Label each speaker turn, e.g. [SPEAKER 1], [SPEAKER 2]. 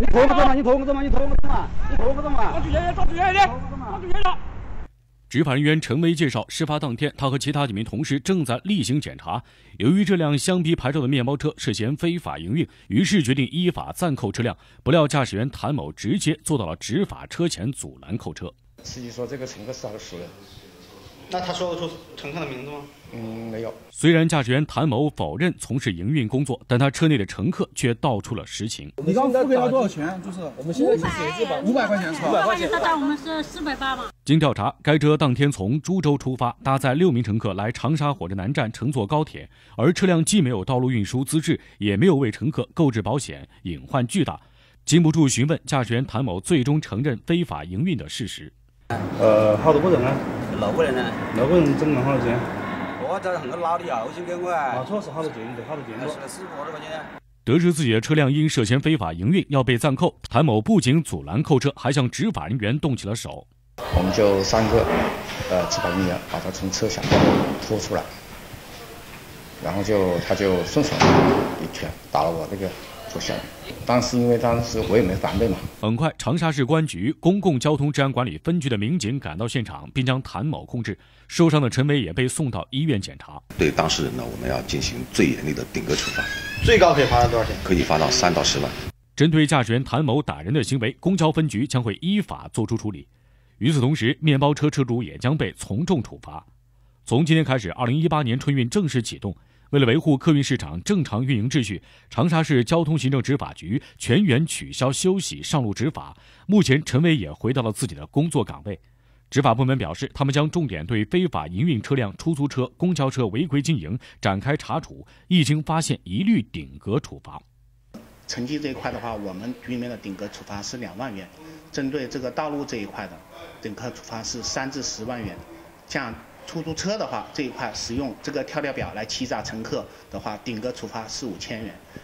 [SPEAKER 1] 你拖个嘛，你拖个嘛，你拖个嘛，你拖个嘛。
[SPEAKER 2] 抓住远一点，抓住远点。
[SPEAKER 3] 执法人员陈威介绍，事发当天，他和其他几名同事正在例行检查。由于这辆香槟牌照的面包车涉嫌非法营运，于是决定依法暂扣车辆。不料驾驶员谭某直接坐到了执法车前，阻拦扣车。
[SPEAKER 4] 司机说这个乘客是他的熟人。
[SPEAKER 5] 那他说得出乘客的名字吗？
[SPEAKER 4] 没有。
[SPEAKER 3] 虽然驾驶员谭某否认从事营运工作，但他车内的乘客却道出了实情。
[SPEAKER 6] 你刚付给他多少钱？就是我们现在500块钱是吧
[SPEAKER 7] ？500块钱，他找我们是480嘛。
[SPEAKER 3] 经调查，该车当天从株洲出发，搭载6名乘客来长沙火车南站乘坐高铁，而车辆既没有道路运输资质，也没有为乘客购置保险，隐患巨大。经不住询问，驾驶员谭某最终承认非法营运的事实。
[SPEAKER 1] 好多个人啊
[SPEAKER 5] 6个人呢
[SPEAKER 1] ？6个人总共好多钱？
[SPEAKER 5] 我这很多老的啊，我先给我。
[SPEAKER 1] 没错，是好多钱，好多钱。
[SPEAKER 5] 是40多块钱。
[SPEAKER 3] 得知自己的车辆因涉嫌非法营运要被暂扣，谭某不仅阻拦扣车，还向执法人员动起了手。
[SPEAKER 4] 我们就3个执法人员把他从车下拖出来，然后他就顺手一拳打了我这个左下。当时我也没防备嘛。很
[SPEAKER 3] 快，长沙市公安局公共交通治安管理分局的民警赶到现场，并将谭某控制。受伤的陈伟也被送到医院检查。
[SPEAKER 8] 对当事人呢，我们要进行最严厉的顶格处罚，
[SPEAKER 5] 最高可以罚到多少钱？
[SPEAKER 8] 可以罚到3到10万。
[SPEAKER 3] 针对驾驶员谭某打人的行为，公交分局将会依法作出处理。与此同时，面包车车主也将被从重处罚。从今天开始，2018年春运正式启动。为了维护客运市场正常运营秩序，长沙市交通行政执法局全员取消休息上路执法。目前，陈伟也回到了自己的工作岗位。执法部门表示，他们将重点对非法营运车辆、出租车、公交车违规经营展开查处，一经发现，一律顶格处罚。
[SPEAKER 9] 城际这一块的话，我们局里面的顶格处罚是2万元；针对这个道路这一块的顶格处罚是3至10万元。像出租车的话，这一块使用这个跳表来欺诈乘客的话，顶格处罚是5000元。